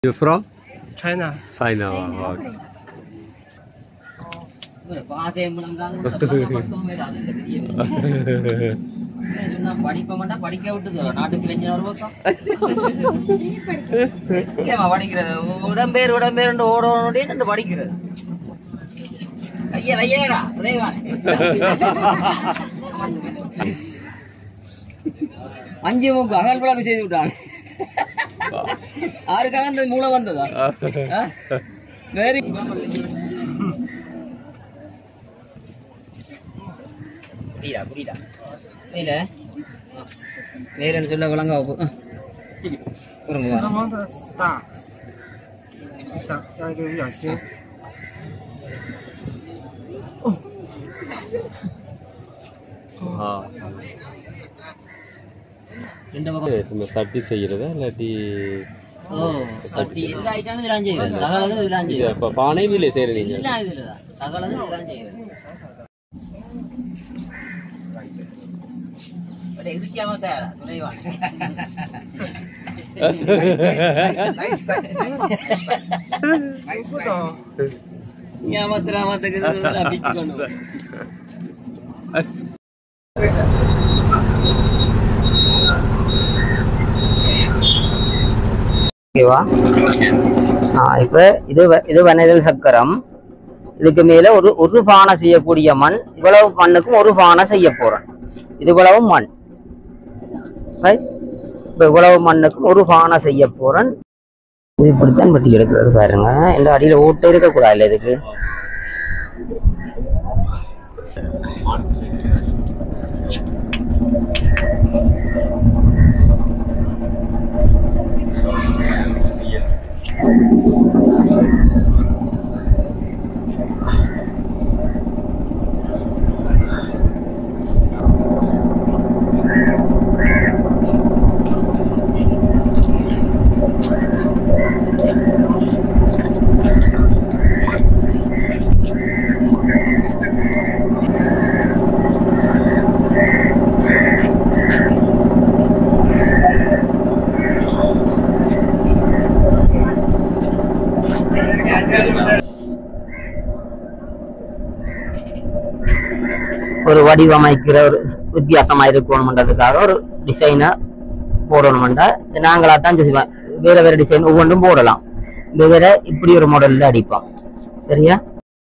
You from? China. China. Okay. படிக்க விட்டு நாட்டுக்கு பிரச்சனை படிக்கிறது உடம்பேர் ஓடோட படிக்கிறது ஐயா ஐயாடா அஞ்சு மூக்கு அகல் பழக்கம் செய்து விட்டாங்க யாருக்காக அந்த மூளை வந்ததா வேறு புரியுதா புரியுதா புரியல வேற சொல்ல விளங்க சட்டி செய்யறதா இல்லாட்டி பானையும் இல்லை செய்யறீங்க இப்ப இது வனதல் சக்கரம். இதுக்கு மேல ஒரு பானை செய்யக்கூடிய மண். இவ்வளவு மண்ணுக்கும் ஒரு பானை செய்ய போறேன். இது இவ்வளவு மண். இப்ப இவ்வளவு மண்ணுக்கும் ஒரு பானை செய்ய போறேன். இது இப்படித்தான் பட்டி எடுக்கிறது பாருங்க. இந்த அடியில ஓட்ட இருக்க கூடாது இதுக்கு. ஒரு வடிவமைக்கிற ஒரு வித்தியாசமா இருக்கணும்ன்றதுக்காக ஒரு டிசைனை போடணும்டா நாங்களா தான் செய்வோம். வேற வேற டிசைன் ஒவ்வொன்றும் போடலாம். வேற இப்படி ஒரு மாடல்ல அடிப்போம். சரியா?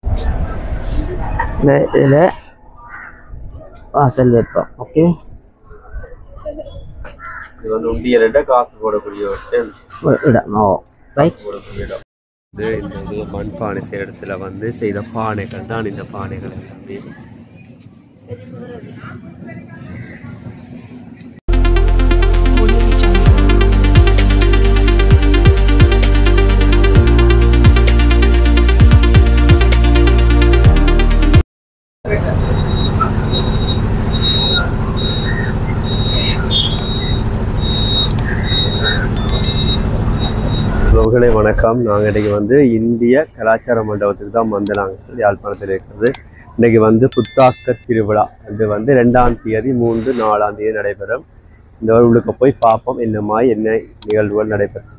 இதுல வாசல் வைப்போம். ஓகே, இது வந்து உண்டியல்ல காசு போடக்கூடிய இடம். Oh right. இந்த மண்பானை செய்யற இடத்துல வந்து செய்த பானைகள் தான் இந்த பானைகள் எல்லாமே. உறவுகளே வணக்கம். நாங்கள் இன்றைக்கி வந்து இந்திய கலாச்சார மண்டபத்துக்கு தான் வந்து நாங்கள் யாழ்ப்பாணத்தில் இருக்கிறது. இன்றைக்கி வந்து புத்தாக்க திருவிழா அது வந்து 2ஆம் தேதி 3, 4ஆம் தேதி நடைபெறும். இந்த உள்ளுக்கு போய் பார்ப்போம் என்ன மாதிரி என்ன நிகழ்வுகள் நடைபெறும்.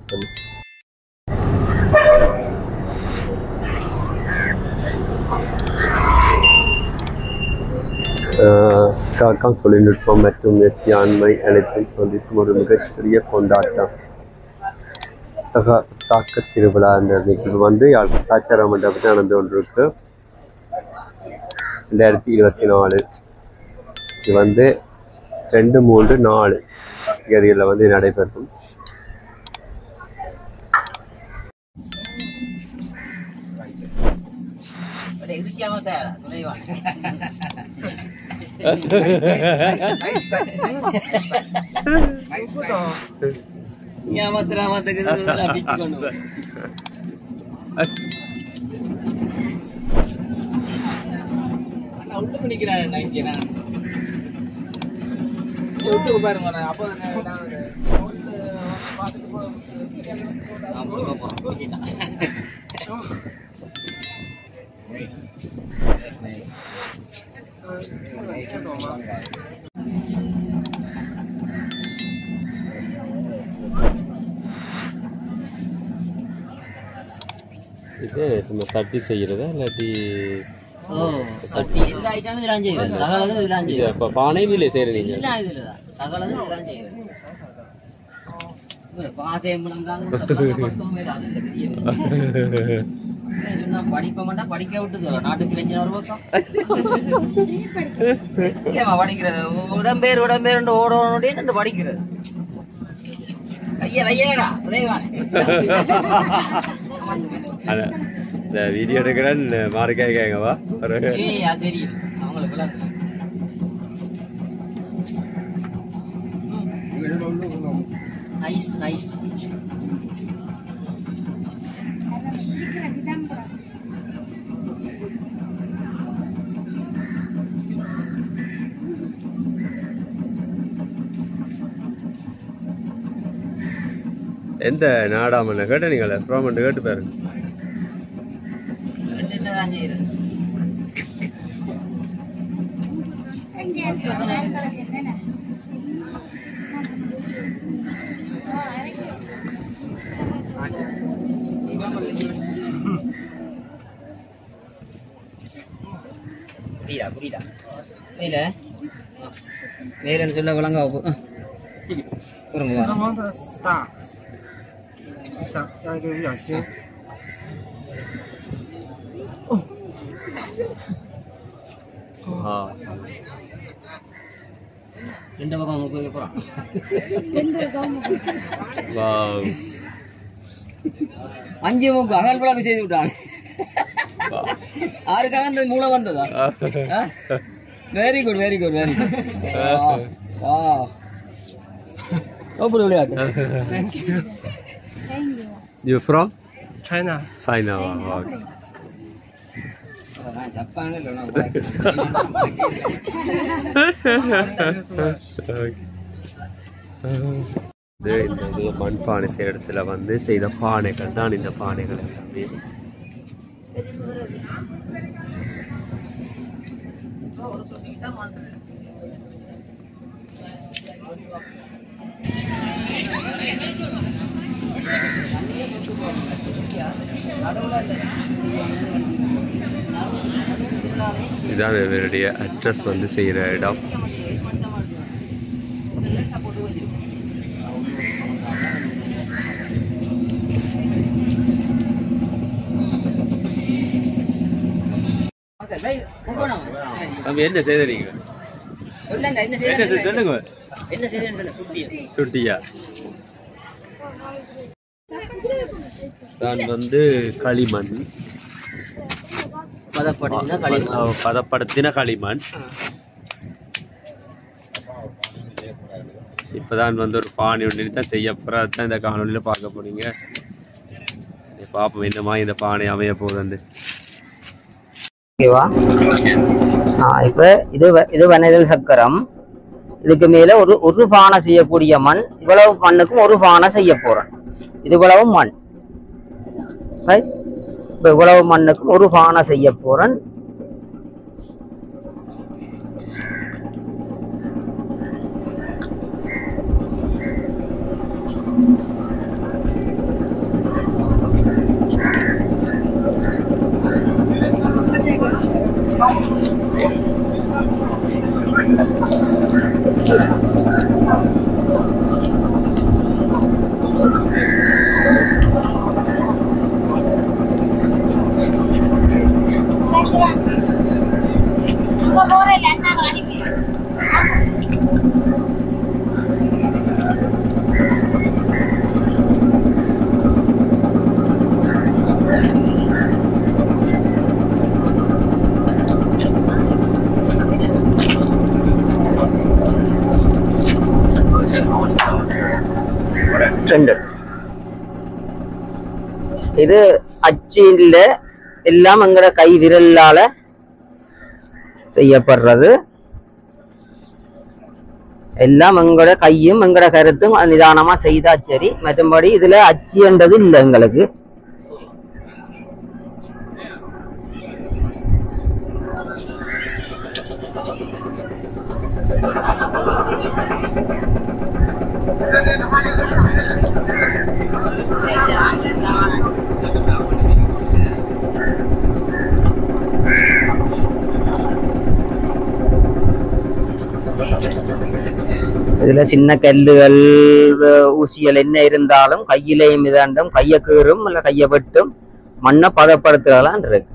காக்கம் தொழில்நுட்பம் மற்றும் முயற்சியாண்மை அனைத்தும் சொல்லிக்கும் ஒரு மிகச்சிறிய கொண்டாட்டம். புத்தாக்க திருவிழா என்ற நிகழ்வு வந்து யாழ்ப்பாணம் கலாச்சார மண்டபத்தில் நடந்து கொண்டிருக்கு. 2024 இது வந்து 2, 3, 4 தேதிகளில் வந்து நடைபெறும். இது சும்மா சட்டி செய்கிறதா இல்லாட்டி சட்டி எல்லா ஐட்டமும் இதெல்லாம் செய்யறது சகலதும் இதெல்லாம் செய்யறது இப்போ பானையும் இல்லை செய்கிற நீங்கள் இல்லை இதில் தான் சகலதும் இதெல்லாம் செய்யறது படிக்க மாட்டா படிக்க விட்டு நாட்டுக்கு வச்சு ஒரு பக்கம் படிக்கிறது உடம்பேர் ஓடணும் படிக்கிறது ஐயா வையடா இந்த வீடியோ எடுக்கிறேன் மார்க்காய்க்காங்கவா தெரியும் அவங்களுக்கு நைஸ் நைஸ் எந்த நாடாமல்ல கேட்ட நீங்கள் ப்ரோமெண்ட் கேட்டு பாருங்க புரியுதா இல்ல வேறன்னு சொல்ல விளங்க 要一个比较新。 ரெண்டு பக்கம் முக்கு வைக்க போறான் அஞ்சு முக்கு அகல் விளக்கு செய்து விட்டான் யாருக்காக அந்த மூளை வந்ததா very good very good very good open விளையாட்டு You from? China. China. இந்த மண்பானை செய்கிற இடத்துல வந்து செய்த பானைகள் தான் இந்த பானைகள் எல்லாமே. இதான் இவருடைய அட்ரஸ் வந்து செய்கிற இடம். நம்ம என்ன செய்தீங்க சொல்லுங்க. சுட்டியா தான் வந்து களிமண் பதப்படுத்தின களிமண். இப்பதான் வந்து ஒரு பானை ஒன்று தான் செய்ய போறதான் இந்த காணொலியில பார்க்க போறீங்க. பாப்போம் என்னமா இந்த பானை அமைய போகுது. ஓகேவா? இப்ப இது வனதல் சக்கரம். இதுக்கு மேல ஒரு பானை செய்யக்கூடிய மண். இவ்வளவு மண்ணுக்கும் ஒரு பானை செய்ய போறேன். இது இவ்வளவு மண். இப்ப இவ்வளவு மண்ணுக்கும் ஒரு பானை செய்ய போறேன். இது அச்சில எல்லாம் எங்கட கை விரலால செய்யப்படுறது. எல்லாம் எங்கட கையும் எங்கட கருத்தும் நிதானமா செய்தா சரி. மற்றபடி இதுல அச்சு என்றது இல்லை எங்களுக்கு. இதுல சின்ன கல்லுகள் ஊசிகள் என்ன இருந்தாலும் கையிலேயும் இதாண்டும் கையை கீறும் இல்ல கையை வெட்டும் மண்ணை பதப்படுத்துறலாம் இருக்கு.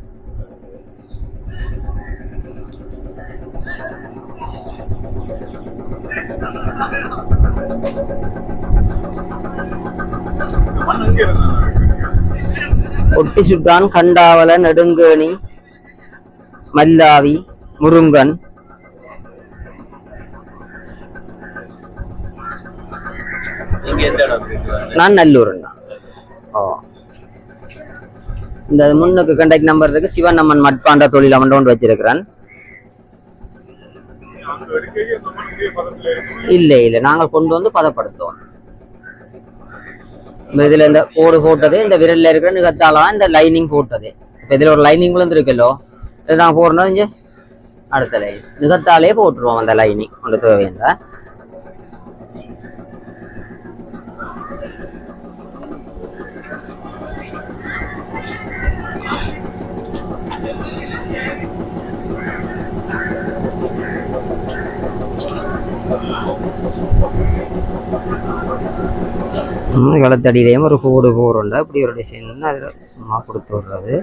ஒட்டி சுட்டான், கண்டாவல, நெடுங்கேணி, மல்லாவி, முருங்கன், நான் நல்லூர்ண்ணா. ஓ இந்த முன்னுக்கு கண்டாக்ட் நம்பர் இருக்கு. சிவன் அம்மன் மட்பாண்ட தொழில் அவன் கொண்டு வச்சிருக்கிறான். இல்ல இல்ல நாங்கள் கொண்டு வந்து பதப்படுத்துவோம். இதுல இந்த கோடு போட்டது, இந்த விரல்ல இருக்கிற நிகத்தாலாம் இந்த லைனிங் போட்டது. இப்ப இதுல ஒரு லைனிங் வந்து இருக்குல்லோ, இது நான் போடுறது இங்க அடுத்த லைன் நிகத்தாலே போட்டுருவோம். அந்த லைனிங் கொண்டு தேவையில்லை. களத்தடியிலையும் ஒரு கோடு போடுறோம்ல, அப்படி ஒரு டிசைன் அதில் சும்மா கொடுத்து விடுறது.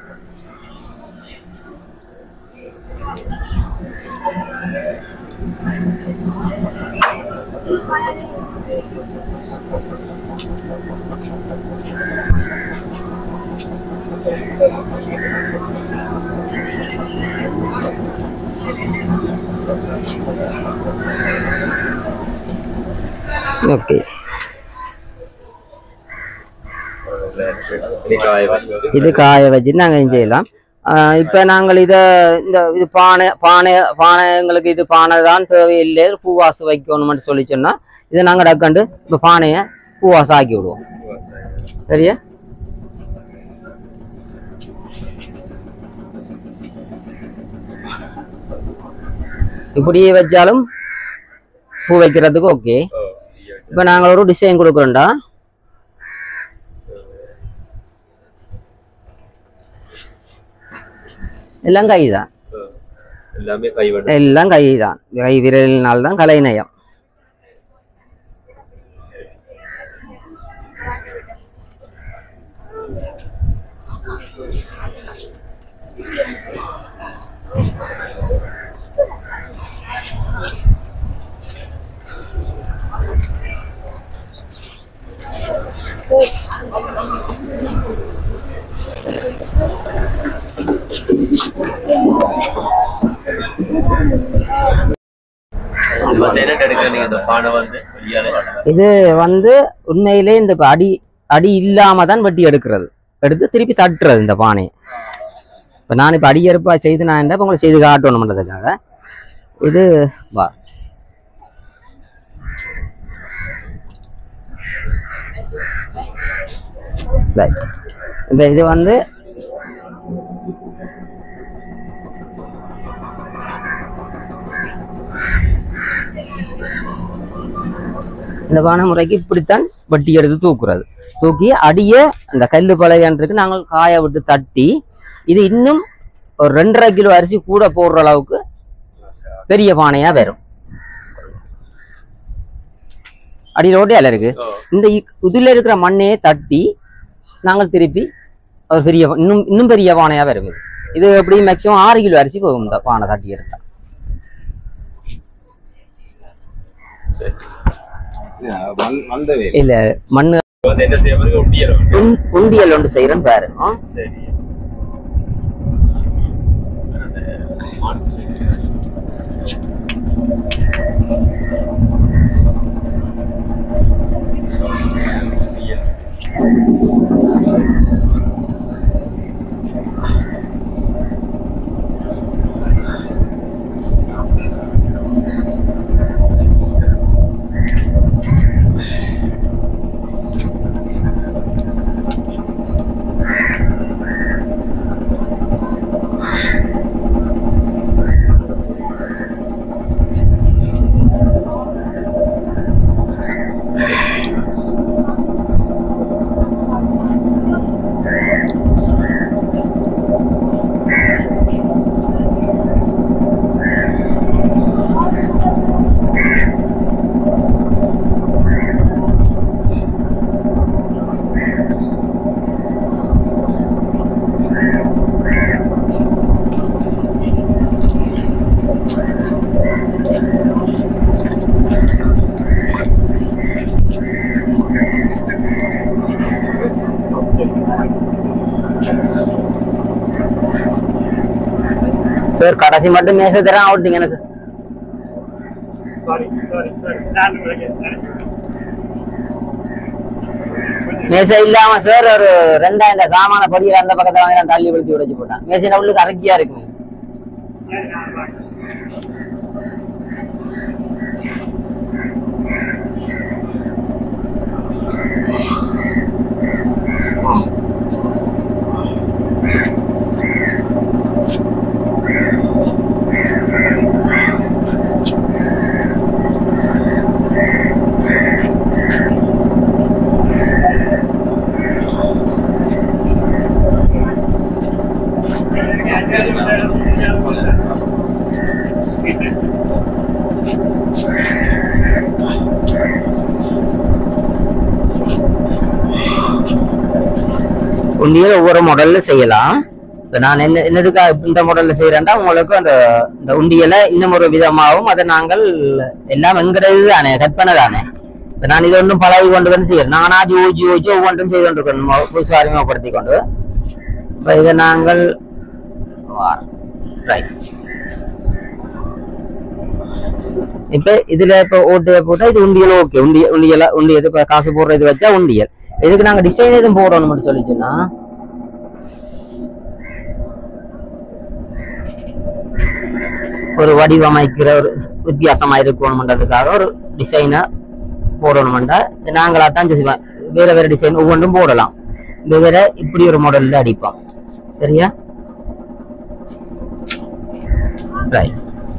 ஓகே, இது காய வச்சு நாங்கள் செய்யலாம். இப்போ நாங்கள் இதை இது பானை எங்களுக்கு இது பானை தான் தேவையில்லை, பூவாசு வைக்கணும்னு சொல்லி சொன்னால் இதை நாங்கள் டக்காண்டு இப்போ பானையை பூவாசு ஆக்கி விடுவோம். சரியா? இப்படியே வச்சாலும் பூ வைக்கிறதுக்கு ஓகே. இப்போ நாங்கள் ஒரு டிசைன் கொடுக்குறோம்டா. எல்லாம் கைதான், எல்லாம் கைதான், கை விரலினால்தான் கலைநயம். இது வந்து உண்மையிலே இந்த அடி இல்லாம தான் வட்டி எடுக்கிறது, எடுத்து திருப்பி தட்டுறது இந்த பானையை. இப்ப நான் இப்ப அடியறுப்பா செய்து நான் என்ன உங்களுக்கு செய்து காட்டணும்ன்றதுக்காக இது வா. இந்த இது வந்து இந்த பானை முறைக்கு இப்படித்தான் வட்டி எடுத்து தூக்குறது. தூக்கி அடிய அந்த கல்லு பழையன்றிருக்கு நாங்கள் காய விட்டு தட்டி, இது இன்னும் ஒரு 2.5 கிலோ அரிசி கூட போடுற அளவுக்கு பெரிய பானையா வரும். அடியில் ஓட்டையால இருக்கு. இந்த இதுல இருக்கிற மண்ணையே தட்டி நாங்கள் திருப்பி ஒரு பெரிய இன்னும் பெரிய பானையா வரும். இது எப்படி மேக்சிமம் 6 கிலோ அரிசி போகும் இந்த பானை தட்டி எடுத்தா. இல்ல மண்ணு உண்டியல் ஒன்று செய்யறேன்னு பாரு. சார் கடைசி மட்டும் மேசை தரேன் அவுட்டிங் என்ன சார் மேசை இல்லாம சார் ஒரு 2000 சாமான படிக்கிற அந்த பக்கத்துல வாங்கி நான் தள்ளி விழுத்தி உடைச்சு போட்டேன் மேசையில உள்ளுக்கு அரக்கியா இருக்குங்க உண்டியல் ஒவ்வொரு மாடல்ல செய்யலாம். இப்போ நான் என்னதுக்காக இந்த மாடல்ல செய்யறேன்டா உங்களுக்கு இந்த உண்டியலை இன்னும் ஒரு விதமாகவும் அதை நாங்கள் எல்லாம் எங்கிறது தானே கற்பனை தானே. இப்போ நான் இது ஒன்றும் பழகி கொண்டு வந்து செய்யறேன். நானா யோசிச்சு ஒவ்வொன்றும் செய்து கொண்டிருக்கணும் புதுசாக அறிமுகப்படுத்தி கொண்டு. இப்போ இதை நாங்கள் இப்ப இதுல இப்ப ஓட்டு போட்டா இது உண்டியல் ஓகே உண்டியல் இப்ப காசு போடுறது வச்சா உண்டியல். இதுக்கு நாங்க டிசைன் எதுவும் போடணும் மட்டும் சொல்லிச்சுன்னா ஒரு வடிவமைக்கிற ஒரு வித்தியாசமா இருக்கணும்ன்றதுக்காக ஒரு டிசைனை போடணும்டா நாங்களா தான் செய்வோம். வேற வேற டிசைன் ஒவ்வொன்றும் போடலாம். வேற இப்படி ஒரு மாடல்ல அடிப்போம். சரியா ரைட்.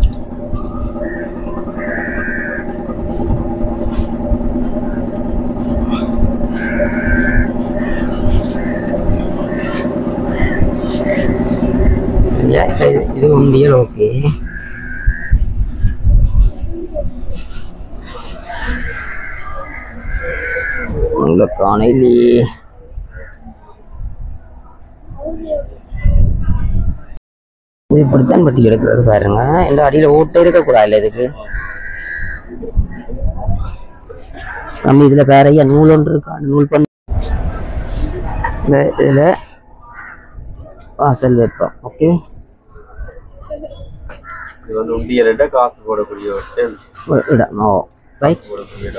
இது உண்டியல் ஓகே. காணையிலே இது இப்படித்தான் பட்டி எடுக்கிறது பாருங்க. இந்த அடியில ஓட்ட இருக்கக்கூடாது. இதுக்கு நம்ம இதுல வேறையா நூல் ஒன்று இருக்கா நூல் பண்ண இதுல வாசல் வைப்போம். ஓகே இது வந்து உண்டியல்ல காசு போடக்கூடிய இடம். Oh right.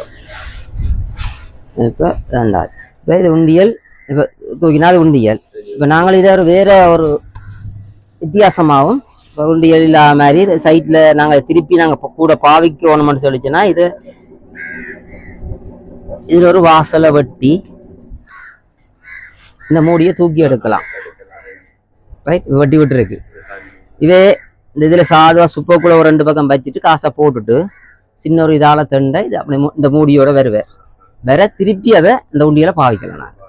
இப்போ ரெண்டாவது இப்போ இது உண்டியல். இப்போ தூக்கினால் உண்டியல். இப்போ நாங்கள் இதை வேற ஒரு வித்தியாசமாகவும் இப்போ உண்டியல் இல்லாத மாதிரி சைட்ல நாங்கள் திருப்பி நாங்கள் கூட பாவிக்கணும்னு சொல்லிச்சுன்னா இதுல ஒரு வாசலை வெட்டி இந்த மூடியை தூக்கி எடுக்கலாம். ரைட் வெட்டி விட்டு இருக்கு. இதே இந்த இதுல சாதுவா சுப்பக்குள்ள ஒரு 2 பக்கம் வச்சுட்டு காசை போட்டுட்டு சின்ன ஒரு இதால தண்டை இது அப்படி இந்த மூடியோட வருவேன் வேற திருப்பி அதை இந்த உண்டியில பாவிக்கலாம். நான்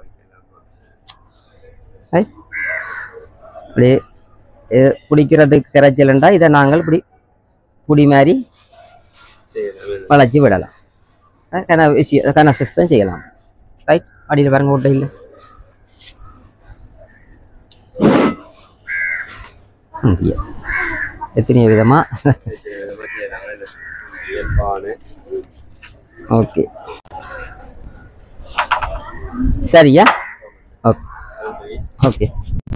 அப்படியே குடிக்கிறதுக்கு கிடைச்சலண்டா இதை நாங்கள் இப்படி குடி மாதிரி வளைச்சி விடலாம். கன சிஸ்டம் செய்யலாம். ரைட் அடியில் பாருங்க ஓட்டை இல்லை. எத்தனை விதமா ஓகே சரியா ஓகே ஓகே.